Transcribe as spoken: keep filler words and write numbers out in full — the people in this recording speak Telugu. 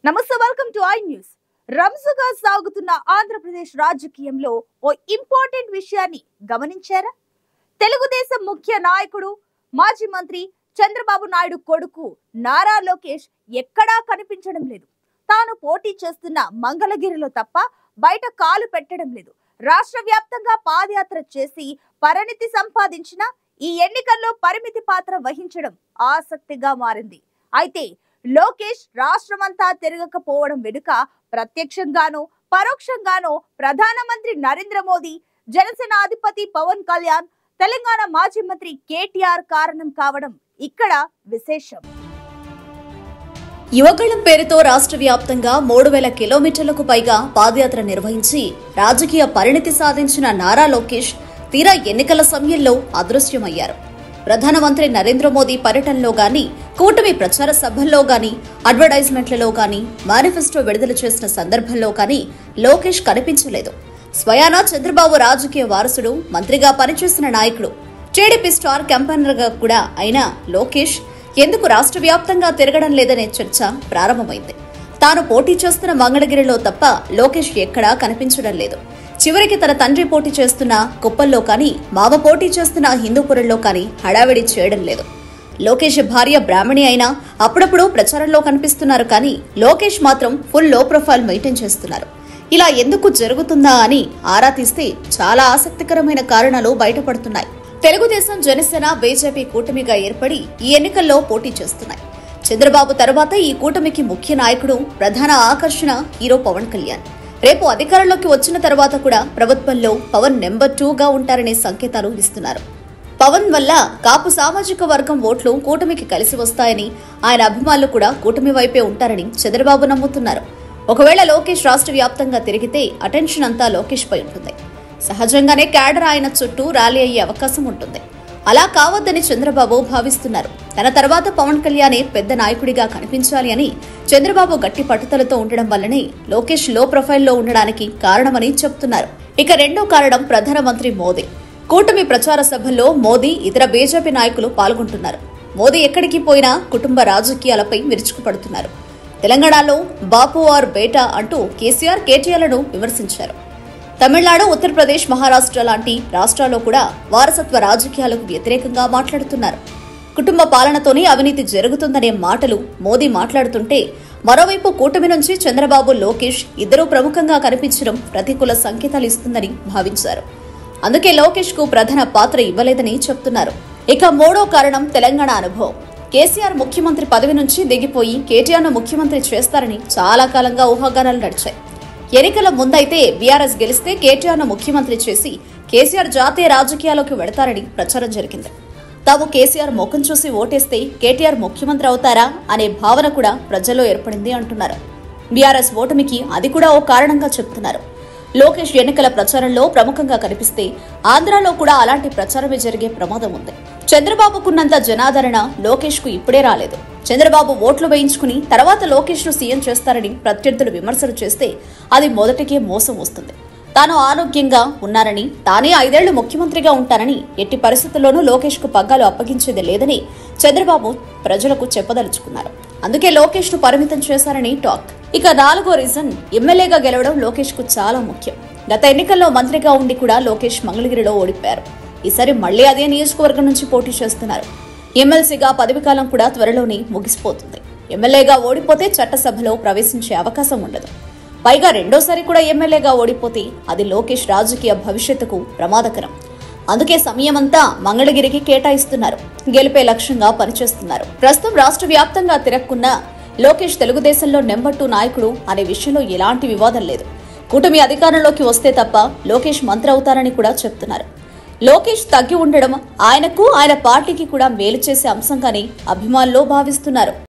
నమస్తే, వెల్కమ్ టు ఐ న్యూస్. రంజుగా సాగుతున్న ఆంధ్రప్రదేశ్ రాజకీయంలో ఓ ఇంపార్టెంట్ విషయాన్ని గమనించారా? తెలుగుదేశం ముఖ్య నాయకుడు మాజీ మంత్రి చంద్రబాబు నాయుడు కొడుకు నారా లోకేష్ ఎక్కడా కనిపించడం లేదు. తాను పోటీ చేస్తున్న మంగళగిరిలో తప్ప బయట కాలు పెట్టడం లేదు. రాష్ట్ర వ్యాప్తంగా పాదయాత్ర చేసి పరిణితి సంపాదించిన ఈ ఎన్నికల్లో పరిమితి పాత్ర వహించడం ఆసక్తిగా మారింది. అయితే లోకేష్ రాష్ట్రమంతా తిరగకపోవడం వెనుక ప్రత్యక్షంగానో పరోక్షంగానో ప్రధానమంత్రి నరేంద్ర మోదీ, జనసేన అధిపతి పవన్ కళ్యాణ్, తెలంగాణ మాజీ మంత్రి కేటీఆర్ కారణం కావడం ఇక్కడ విశేషం. యువగళం పేరుతో రాష్ట్ర వ్యాప్తంగా మూడు వేల కిలోమీటర్లకు పైగా పాదయాత్ర నిర్వహించి రాజకీయ పరిణితి సాధించిన నారా లోకేష్ తీరా ఎన్నికల సమయంలో అదృశ్యమయ్యారు. ప్రధానమంత్రి నరేంద్ర మోదీ పర్యటనలో గాని, కూటమి ప్రచార సభల్లో గాని, అడ్వర్టైజ్మెంట్లలో గాని, మేనిఫెస్టో విడుదల చేసిన సందర్భంలో గాని లోకేష్ కనిపించలేదు. స్వయానా చంద్రబాబు రాజకీయ వారసుడు, మంత్రిగా పనిచేసిన నాయకుడు, టీడీపీ స్టార్ క్యాంపెయినర్ గా కూడా అయిన లోకేష్ ఎందుకు రాష్ట్ర వ్యాప్తంగా తిరగడం లేదనే చర్చ ప్రారంభమైంది. తాను పోటీ చేస్తున్న మంగళగిరిలో తప్ప లోకేష్ ఎక్కడా కనిపించడం లేదు. చివరికి తన తండ్రి పోటీ చేస్తున్న కుప్పల్లో కానీ, మామ పోటీ చేస్తున్న హిందూపురంలో కానీ హడావిడి చేయడం లేదు. లోకేష్ భార్య బ్రాహ్మణి అయినా అప్పుడప్పుడు ప్రచారంలో కనిపిస్తున్నారు కానీ లోకేష్ మాత్రం ఫుల్ లో ప్రొఫైల్ మెయింటైన్ చేస్తున్నారు. ఇలా ఎందుకు జరుగుతుందా అని ఆరా తీస్తే చాలా ఆసక్తికరమైన కారణాలు బయటపడుతున్నాయి. తెలుగుదేశం, జనసేన, బీజేపీ కూటమిగా ఏర్పడి ఈ ఎన్నికల్లో పోటీ చేస్తున్నాయి. చంద్రబాబు తర్వాత ఈ కూటమికి ముఖ్య నాయకుడు, ప్రధాన ఆకర్షణ హీరో పవన్ కళ్యాణ్. రేపు అధికారంలోకి వచ్చిన తర్వాత కూడా ప్రభుత్వంలో పవన్ నెంబర్ టూ గా ఉంటారనే సంకేతాలు ఇస్తున్నారు. పవన్ వల్ల కాపు సామాజిక వర్గం ఓట్లు కూటమికి కలిసి వస్తాయని, ఆయన అభిమానులు కూడా కూటమి వైపే ఉంటారని చంద్రబాబు నమ్ముతున్నారు. ఒకవేళ లోకేష్ రాష్ట్ర వ్యాప్తంగా తిరిగితే అటెన్షన్ అంతా లోకేష్ పై ఉంటుంది. సహజంగానే క్యాడర్ ఆయన చుట్టూ ర్యాలీ అయ్యే అవకాశం ఉంటుంది. అలా కావద్దని చంద్రబాబు భావిస్తున్నారు. తన తర్వాత పవన్ కళ్యాణే పెద్ద నాయకుడిగా కనిపించాలి అని చంద్రబాబు గట్టి పట్టుదలతో ఉండడం వల్లనే లోకేష్ లో ప్రొఫైల్లో ఉండడానికి కారణమని చెబుతున్నారు. ఇక రెండో కారణం ప్రధానమంత్రి మోదీ. కూటమి ప్రచార సభల్లో మోదీ, ఇతర బీజేపీ నాయకులు పాల్గొంటున్నారు. మోదీ ఎక్కడికి పోయినా కుటుంబ రాజకీయాలపై విరుచుకుపడుతున్నారు. తెలంగాణలో బాపు ఆర్ బేటా అంటూ కేసీఆర్, కేటీఆర్లను విమర్శించారు. తమిళనాడు, ఉత్తరప్రదేశ్, మహారాష్ట్ర లాంటి రాష్ట్రాల్లో కూడా వారసత్వ రాజకీయాలకు వ్యతిరేకంగా మాట్లాడుతున్నారు. కుటుంబ పాలనతోనే అవినీతి జరుగుతుందనే మాటలు మోదీ మాట్లాడుతుంటే, మరోవైపు కూటమి నుంచి చంద్రబాబు, లోకేష్ ఇద్దరూ ప్రముఖంగా కనిపించడం ప్రతికూల సంకేతాలు ఇస్తుందని భావించారు. అందుకే లోకేష్ కు ప్రధాన పాత్ర ఇవ్వలేదని చెప్తున్నారు. ఇక మూడో కారణం తెలంగాణ అనుభవం. కేసీఆర్ ముఖ్యమంత్రి పదవి నుంచి దిగిపోయి కేటీఆర్ ను ముఖ్యమంత్రి చేస్తారని చాలా కాలంగా ఊహాగానాలు నడిచాయి. ఎన్నికల ముందైతే బీఆర్ఎస్ గెలిస్తే కేటీఆర్ ను ముఖ్యమంత్రి చేసి కేసీఆర్ జాతీయ రాజకీయాల్లోకి వెడతారని ప్రచారం జరిగింది. తాము కేసీఆర్ ముఖం చూసి ఓటేస్తే కేటీఆర్ ముఖ్యమంత్రి అవుతారా అనే భావన కూడా ప్రజల్లో ఏర్పడింది అంటున్నారు. బీఆర్ఎస్ ఓటమికి అది కూడా ఓ కారణంగా చెప్తున్నారు. లోకేష్ ఎన్నికల ప్రచారంలో ప్రముఖంగా కనిపిస్తే ఆంధ్రాలో కూడా అలాంటి ప్రచారమే జరిగే ప్రమాదం ఉంది. చంద్రబాబుకున్నంత జనాదరణ లోకేష్ కు ఇప్పుడే రాలేదు. చంద్రబాబు ఓట్లు వేయించుకుని తర్వాత లోకేష్ ను సీఎం చేస్తారని ప్రత్యర్థులు విమర్శలు చేస్తే అది మొదటికే మోసం వస్తుంది. తాను ఆరోగ్యంగా ఉన్నారని, తానే ఐదేళ్లు ముఖ్యమంత్రిగా ఉంటానని, ఎట్టి పరిస్థితుల్లోనూ లోకేష్ కు పగ్గాలు అప్పగించేది లేదని చంద్రబాబు ప్రజలకు చెప్పదలుచుకున్నారు. అందుకే లోకేష్ ను పరిమితం చేశారని టాక్. ఇక నాలుగో రీజన్, ఎమ్మెల్యేగా గెలవడం లోకేష్ కు చాలా ముఖ్యం. గత ఎన్నికల్లో మంత్రిగా ఉండి కూడా లోకేష్ మంగళగిరిలో ఓడిపోయారు. ఈసారి మళ్లీ అదే నియోజకవర్గం నుంచి పోటీ చేస్తున్నారు. ఎమ్మెల్సీగా పదవికాలం కూడా త్వరలోనే ముగిసిపోతుంది. ఎమ్మెల్యేగా ఓడిపోతే చట్టసభలో ప్రవేశించే అవకాశం ఉండదు. పైగా రెండోసారి కూడా ఎమ్మెల్యేగా ఓడిపోతే అది లోకేష్ రాజకీయ భవిష్యత్తుకు ప్రమాదకరం. అందుకే సమయమంతా మంగళగిరికి కేటాయిస్తున్నారు. గెలిపే లక్ష్యంగా పనిచేస్తున్నారు. ప్రస్తుతం రాష్ట్ర వ్యాప్తంగా తిరక్కున్న లోకేష్ తెలుగుదేశంలో నెంబర్ టూ నాయకుడు అనే విషయంలో ఎలాంటి వివాదం లేదు. కూటమి అధికారంలోకి వస్తే తప్ప లోకేష్ మంత్రి అవుతారని కూడా చెప్తున్నారు. లోకేష్ తగ్గి ఉండడం ఆయనకు, ఆయన పార్టీకి కూడా మేలు చేసే అంశంగానే అభిమానులు భావిస్తున్నారు.